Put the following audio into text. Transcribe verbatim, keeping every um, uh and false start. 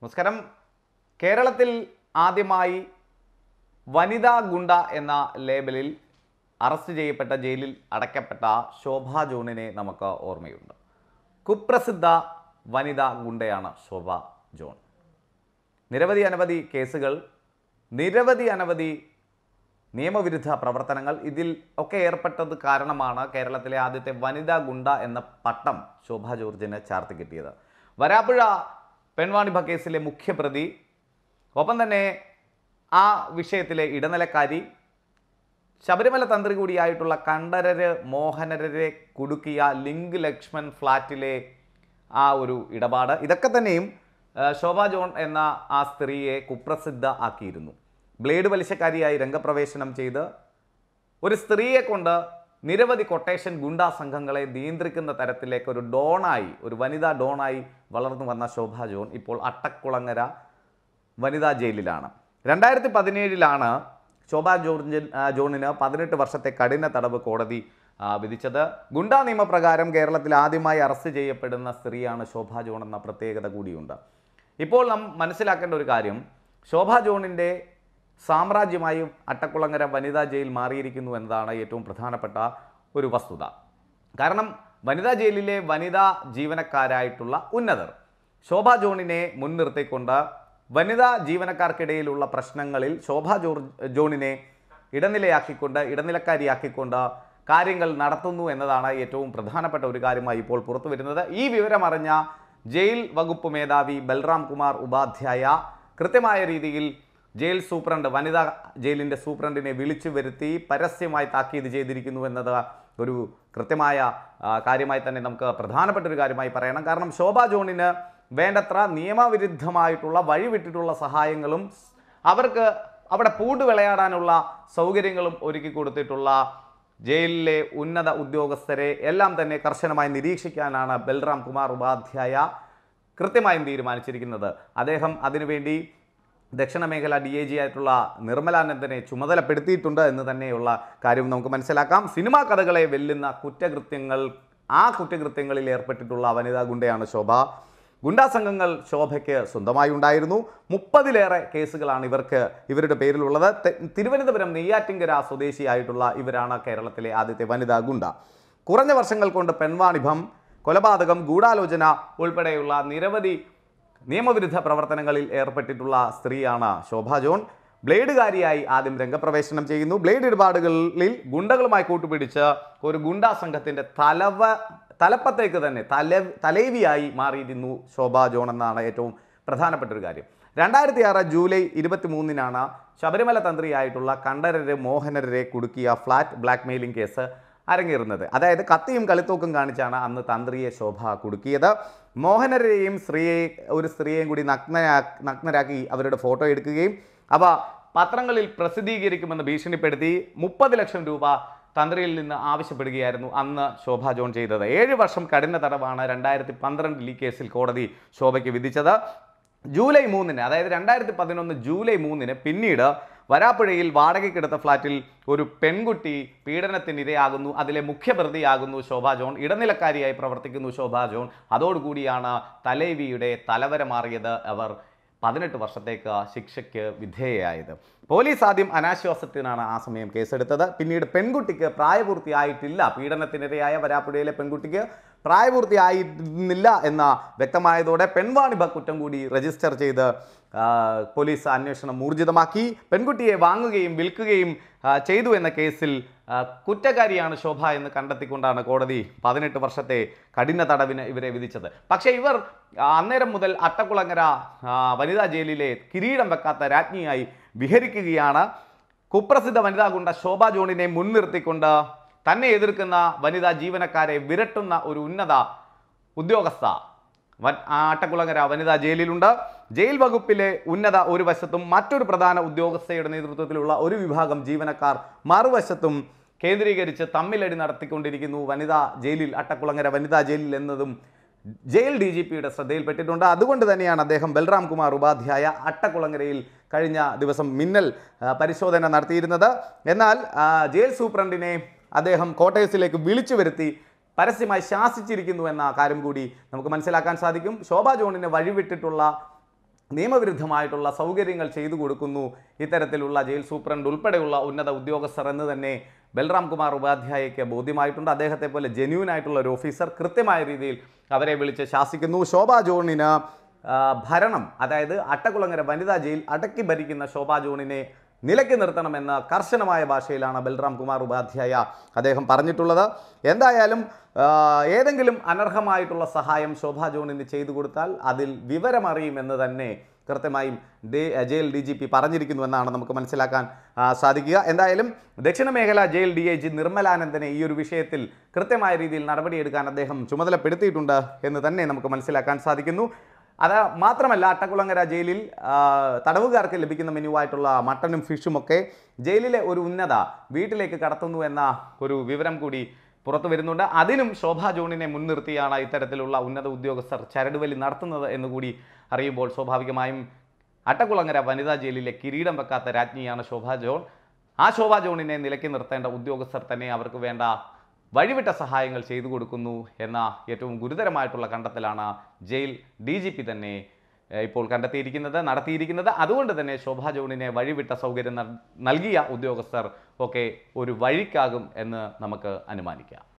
നമസ്കാരം. കേരളത്തിൽ ആദ്യമായി വനിതാ ഗുണ്ട എന്ന ലേബലിൽ അറസ്റ്റ് ചെയ്യപ്പെട്ട ജയിലിൽ അടയ്ക്കപ്പെട്ട ശോഭ ജോണിനെ നമുക്ക് ഓർമ്മയുണ്ട്. കുപ്രസിദ്ധ വനിതാ ഗുണ്ടയാണ് ശോഭ ജോൺ. നിരവധി അനവധി കേസുകൾ, നിരവധി അനവധി നിയമവിരുദ്ധ പ്രവർത്തനങ്ങൾ ഇതിൽ ഒക്കെ ഏർപ്പെട്ടത് കാരണമാണ് കേരളത്തിലെ ആദ്യത്തെ വനിതാ ഗുണ്ട എന്ന പട്ടം ശോഭ ജോർജിന് ചാർത്തി കിട്ടിയത്. വരാപ്പുഴ പെൺവാണിഭ കേസിലെ മുഖ്യപ്രതി, ഒപ്പം തന്നെ ആ വിഷയത്തിലെ ഇടനിലക്കാരി, ശബരിമല തന്ത്രി കൂടിയായിട്ടുള്ള കണ്ഠരര് മോഹനരരെ കുടുക്കിയ ലിങ്ക് ലക്ഷ്മൺ ഫ്ലാറ്റിലെ ആ ഒരു ഇടപാട്, ഇതൊക്കെ തന്നെയും ശോഭ ജോൺ എന്ന ആ സ്ത്രീയെ കുപ്രസിദ്ധ ആക്കിയിരുന്നു. ബ്ലേഡ് വലിശക്കാരിയായി രംഗപ്രവേശനം ചെയ്ത് ഒരു സ്ത്രീയെ കൊണ്ട് നിരവധി കൊട്ടേഷൻ ഗുണ്ടാ സംഘങ്ങളെ നിയന്ത്രിക്കുന്ന തരത്തിലേക്ക് ഒരു ഡോണായി, ഒരു വനിതാ ഡോണായി വളർന്നു വന്ന ശോഭ ജോൺ ഇപ്പോൾ അട്ടക്കുളങ്ങര വനിതാ ജയിലിലാണ്. രണ്ടായിരത്തി പതിനേഴിലാണ് ശോഭ ജോർജ് ജോണിന് പതിനെട്ട് വർഷത്തെ കഠിന തടവ് കോടതി വിധിച്ചത്. ഗുണ്ടാ നിയമപ്രകാരം കേരളത്തിൽ ആദ്യമായി അറസ്റ്റ് ചെയ്യപ്പെടുന്ന സ്ത്രീയാണ് ശോഭ ജോൺ എന്ന പ്രത്യേകത കൂടിയുണ്ട്. ഇപ്പോൾ നാം മനസ്സിലാക്കേണ്ട ഒരു കാര്യം, ശോഭ ജോണിൻ്റെ സാമ്രാജ്യമായി അട്ടക്കുളങ്ങര വനിതാ ജയിൽ മാറിയിരിക്കുന്നു എന്നതാണ് ഏറ്റവും പ്രധാനപ്പെട്ട ഒരു വസ്തുത. കാരണം വനിതാ ജയിലിലെ വനിതാ ജീവനക്കാരായിട്ടുള്ള ഉന്നതർ ശോഭ ജോണിനെ മുൻനിർത്തിക്കൊണ്ട് വനിതാ ജീവനക്കാർക്കിടയിലുള്ള പ്രശ്നങ്ങളിൽ ശോഭ ജോർജ് ജോണിനെ ഇടനിലയാക്കിക്കൊണ്ട് ഇടനിലക്കാരിയാക്കിക്കൊണ്ട് കാര്യങ്ങൾ നടത്തുന്നു എന്നതാണ് ഏറ്റവും പ്രധാനപ്പെട്ട ഒരു കാര്യമായി ഇപ്പോൾ പുറത്തു വരുന്നത്. ഈ വിവരമറിഞ്ഞ ജയിൽ വകുപ്പ് മേധാവി ബൽറാം കുമാർ ഉപാധ്യായ കൃത്യമായ രീതിയിൽ ജയിൽ സൂപ്രണ്ട്, വനിതാ ജയിലിൻ്റെ സൂപ്രണ്ടിനെ വിളിച്ചു വരുത്തി പരസ്യമായി താക്കീത് ചെയ്തിരിക്കുന്നു എന്നത് ഒരു കൃത്യമായ കാര്യമായി തന്നെ നമുക്ക് പ്രധാനപ്പെട്ട ഒരു കാര്യമായി പറയണം. കാരണം ശോഭ ജോണിന് വേണ്ടത്ര നിയമവിരുദ്ധമായിട്ടുള്ള വഴിവിട്ടിട്ടുള്ള സഹായങ്ങളും അവർക്ക് അവിടെ പൂണ്ട് വിളയാടാനുള്ള സൗകര്യങ്ങളും ഒരുക്കി കൊടുത്തിട്ടുള്ള ജയിലിലെ ഉന്നത ഉദ്യോഗസ്ഥരെ എല്ലാം തന്നെ കർശനമായി നിരീക്ഷിക്കാനാണ് ബൽറാം കുമാർ ഉപാധ്യായ കൃത്യമായും തീരുമാനിച്ചിരിക്കുന്നത്. അദ്ദേഹം അതിനുവേണ്ടി ദക്ഷിണ മേഖല ഡി ഐ ജി ആയിട്ടുള്ള നിർമ്മലാനന്ദനെ ചുമതലപ്പെടുത്തിയിട്ടുണ്ട് എന്ന് തന്നെയുള്ള കാര്യം നമുക്ക് മനസ്സിലാക്കാം. സിനിമാ കഥകളെ വെല്ലുന്ന കുറ്റകൃത്യങ്ങൾ, ആ കുറ്റകൃത്യങ്ങളിൽ ഏർപ്പെട്ടിട്ടുള്ള വനിതാ ഗുണ്ടയാണ് ശോഭ. ഗുണ്ടാ സംഘങ്ങൾ ശോഭയ്ക്ക് സ്വന്തമായി ഉണ്ടായിരുന്നു. മുപ്പതിലേറെ കേസുകളാണ് ഇവർക്ക് ഇവരുടെ പേരിലുള്ളത്. തിരുവനന്തപുരം നെയ്യാറ്റിങ്കര സ്വദേശിയായിട്ടുള്ള ഇവരാണ് കേരളത്തിലെ ആദ്യത്തെ വനിതാ ഗുണ്ട. കുറഞ്ഞ വർഷങ്ങൾ കൊണ്ട് പെൺവാണിഭം, കൊലപാതകം, ഗൂഢാലോചന ഉൾപ്പെടെയുള്ള നിരവധി നിയമവിരുദ്ധ പ്രവർത്തനങ്ങളിൽ ഏർപ്പെട്ടിട്ടുള്ള സ്ത്രീയാണ് ശോഭ ജോൺ. ബ്ലേഡുകാരിയായി ആദ്യം രംഗപ്രവേശനം ചെയ്യുന്നു. ബ്ലേഡ് ഇടപാടുകളിൽ ഗുണ്ടകളുമായി കൂട്ടുപിടിച്ച് ഒരു ഗുണ്ടാ സംഘത്തിൻ്റെ തലവ തലപ്പത്തേക്ക് തന്നെ തല തലേവിയായി മാറിയിരുന്നു ശോഭ ജോൺ എന്നാണ് ഏറ്റവും പ്രധാനപ്പെട്ട ഒരു കാര്യം. രണ്ടായിരത്തി ആറ് ജൂലൈ ഇരുപത്തി മൂന്നിനാണ് ശബരിമല തന്ത്രിയായിട്ടുള്ള കണ്ഠരര് മോഹനരരെ കുടുക്കിയ ഫ്ലാറ്റ് ബ്ലാക്ക് മെയിലിംഗ് കേസ് അരങ്ങേറുന്നത്. അതായത് കത്തിയും കളിത്തോക്കും കാണിച്ചാണ് അന്ന് തന്ത്രിയെ ശോഭ കുടുക്കിയത്. മോഹനരെയും സ്ത്രീയെ ഒരു സ്ത്രീയെയും കൂടി നഗ്നരാ നഗ്നരാക്കി അവരുടെ ഫോട്ടോ എടുക്കുകയും അവ പത്രങ്ങളിൽ പ്രസിദ്ധീകരിക്കുമെന്ന് ഭീഷണിപ്പെടുത്തി മുപ്പത് ലക്ഷം രൂപ തന്ത്രിയിൽ നിന്ന് ആവശ്യപ്പെടുകയായിരുന്നു അന്ന് ശോഭ ജോൺ ചെയ്തത്. ഏഴ് വർഷം കഠിന തടവാണ് രണ്ടായിരത്തി പന്ത്രണ്ടിൽ ഈ കേസിൽ കോടതി ശോഭയ്ക്ക് വിധിച്ചത്. ജൂലൈ മൂന്നിന്, അതായത് രണ്ടായിരത്തി പതിനൊന്ന് ജൂലൈ മൂന്നിന് പിന്നീട് വരാപ്പുഴയിൽ വാടകയ്ക്കെടുത്ത ഫ്ലാറ്റിൽ ഒരു പെൺകുട്ടി പീഡനത്തിനിരയാകുന്നു. അതിലെ മുഖ്യപ്രതിയാകുന്നു ശോഭ ജോൺ. ഇടനിലക്കാരിയായി പ്രവർത്തിക്കുന്നു ശോഭ ജോൺ. അതോടുകൂടിയാണ് തലേവിയുടെ തലവര മാറിയത്. അവർ പതിനെട്ട് വർഷത്തേക്ക് ശിക്ഷയ്ക്ക് വിധേയയായത്. പോലീസ് ആദ്യം അനാശ്വാസത്തിനാണ് ആ സമയം കേസെടുത്തത്. പിന്നീട് പെൺകുട്ടിക്ക് പ്രായപൂർത്തിയായിട്ടില്ല, പീഡനത്തിനിരയായ വരാപ്പുഴയിലെ പെൺകുട്ടിക്ക് പ്രായപൂർത്തിയായിരുന്നില്ല എന്ന വ്യക്തമായതോടെ പെൺവാണിഭ കുറ്റം കൂടി രജിസ്റ്റർ ചെയ്ത് പോലീസ് അന്വേഷണം ഊർജിതമാക്കി. പെൺകുട്ടിയെ വാങ്ങുകയും വിൽക്കുകയും ചെയ്തു എന്ന കേസിൽ കുറ്റക്കാരിയാണ് ശോഭ എന്ന് കണ്ടെത്തിക്കൊണ്ടാണ് കോടതി പതിനെട്ട് വർഷത്തെ കഠിന തടവിന് ഇവരെ വിധിച്ചത്. പക്ഷേ ഇവർ അന്നേരം മുതൽ അട്ടക്കുളങ്ങര വനിതാ ജയിലിലെ കിരീടം വെക്കാത്ത രാജ്ഞിയായി വിഹരിക്കുകയാണ്. കുപ്രസിദ്ധ വനിതാ ഗുണ്ട ശോഭ ജോണിനെ മുൻനിർത്തിക്കൊണ്ട് തന്നെ എതിർക്കുന്ന വനിതാ ജീവനക്കാരെ വിരട്ടുന്ന ഒരു ഉന്നത ഉദ്യോഗസ്ഥ അട്ടക്കുളങ്ങര വനിതാ ജയിലിലുണ്ട്. ജയിൽ വകുപ്പിലെ ഉന്നത ഒരു വശത്തും മറ്റൊരു പ്രധാന ഉദ്യോഗസ്ഥയുടെ നേതൃത്വത്തിലുള്ള ഒരു വിഭാഗം ജീവനക്കാർ മറുവശത്തും കേന്ദ്രീകരിച്ച് തമ്മിലടി നടത്തിക്കൊണ്ടിരിക്കുന്നു വനിതാ ജയിലിൽ, അട്ടക്കുളങ്ങര വനിതാ ജയിലിൽ എന്നതും ജയിൽ ഡി ജി പിയുടെ ശ്രദ്ധയിൽപ്പെട്ടിട്ടുണ്ട്. അതുകൊണ്ട് തന്നെയാണ് അദ്ദേഹം ബൽറാം കുമാർ ഉപാധ്യായ അട്ടക്കുളങ്ങരയിൽ കഴിഞ്ഞ ദിവസം മിന്നൽ പരിശോധന നടത്തിയിരുന്നത്. എന്നാൽ ജയിൽ സൂപ്രണ്ടിനെ അദ്ദേഹം കോട്ടയസിലേക്ക് വിളിച്ചു വരുത്തി പരസ്യമായി ശാസിച്ചിരിക്കുന്നു എന്ന കാര്യം കൂടി നമുക്ക് മനസ്സിലാക്കാൻ സാധിക്കും. ശോഭ ജോണിനെ വഴിവിട്ടിട്ടുള്ള നിയമവിരുദ്ധമായിട്ടുള്ള സൗകര്യങ്ങൾ ചെയ്തു കൊടുക്കുന്നു ഇത്തരത്തിലുള്ള ജയിൽ സൂപ്രണ്ട് ഉൾപ്പെടെയുള്ള ഉന്നത ഉദ്യോഗസ്ഥർ എന്ന് തന്നെ ബൽറാം കുമാർ ഉപാധ്യായയ്ക്ക് ബോധ്യമായിട്ടുണ്ട്. അദ്ദേഹത്തെ പോലെ ജെന്യൂൻ ആയിട്ടുള്ള ഒരു ഓഫീസർ കൃത്യമായ രീതിയിൽ അവരെ വിളിച്ച് ശാസിക്കുന്നു. ശോഭാ ജോണിന് ഭരണം, അതായത് അട്ടക്കുളങ്ങര വനിതാ ജയിൽ അടക്കി ഭരിക്കുന്ന ശോഭാ ജോണിനെ നിലയ്ക്ക് നിർത്തണമെന്ന് കർശനമായ ഭാഷയിലാണ് ബൽറാം കുമാർ ഉപാധ്യായ അദ്ദേഹം പറഞ്ഞിട്ടുള്ളത്. എന്തായാലും ഏതെങ്കിലും അനർഹമായിട്ടുള്ള സഹായം ശോഭാ ജോണിന് ചെയ്തു കൊടുത്താൽ അതിൽ വിവരമറിയുമെന്ന് തന്നെ കൃത്യമായും ജയിൽ ഡി ജി പി പറഞ്ഞിരിക്കുന്നുവെന്നാണ് നമുക്ക് മനസ്സിലാക്കാൻ സാധിക്കുക. എന്തായാലും ദക്ഷിണ മേഖല ജയിൽ ഡി ഐ ജി നിർമ്മലാനന്ദനെ ഈ ഒരു വിഷയത്തിൽ കൃത്യമായ രീതിയിൽ നടപടിയെടുക്കാൻ അദ്ദേഹം ചുമതലപ്പെടുത്തിയിട്ടുണ്ട് എന്ന് തന്നെ നമുക്ക് മനസ്സിലാക്കാൻ സാധിക്കുന്നു. അത് മാത്രമല്ല, അട്ടക്കുളങ്ങര ജയിലിൽ തടവുകാർക്ക് ലഭിക്കുന്ന മെനുവായിട്ടുള്ള മട്ടനും ഫിഷും ഒക്കെ ജയിലിലെ ഒരു ഉന്നത വീട്ടിലേക്ക് കടത്തുന്നു എന്ന ഒരു വിവരം കൂടി പുറത്തു വരുന്നുണ്ട്. അതിനും ശോഭാ ജോണിനെ മുൻനിർത്തിയാണ് ഇത്തരത്തിലുള്ള ഉന്നത ഉദ്യോഗസ്ഥർ ചരടുവലി നടത്തുന്നത് എന്നുകൂടി അറിയുമ്പോൾ സ്വാഭാവികമായും അട്ടക്കുളങ്ങര വനിതാ ജയിലിലെ കിരീടം വെക്കാത്ത രാജ്ഞിയാണ് ശോഭാ ജോൺ. ആ ശോഭാ ജോണിനെ നിലയ്ക്ക് നിർത്തേണ്ട ഉദ്യോഗസ്ഥർ തന്നെ അവർക്ക് വേണ്ട വഴിവിട്ട സഹായങ്ങൾ ചെയ്തു കൊടുക്കുന്നു എന്ന ഏറ്റവും ഗുരുതരമായിട്ടുള്ള കണ്ടെത്തലാണ് ജയിൽ ഡി ജി പി തന്നെ ഇപ്പോൾ കണ്ടെത്തിയിരിക്കുന്നത് നടത്തിയിരിക്കുന്നത്. അതുകൊണ്ട് തന്നെ ശോഭാ ജോണിനെ വഴിവിട്ട സൗകര്യം നൽകിയ ഉദ്യോഗസ്ഥർ ഒക്കെ ഒരു വഴിക്കാകും എന്ന് നമുക്ക് അനുമാനിക്കാം.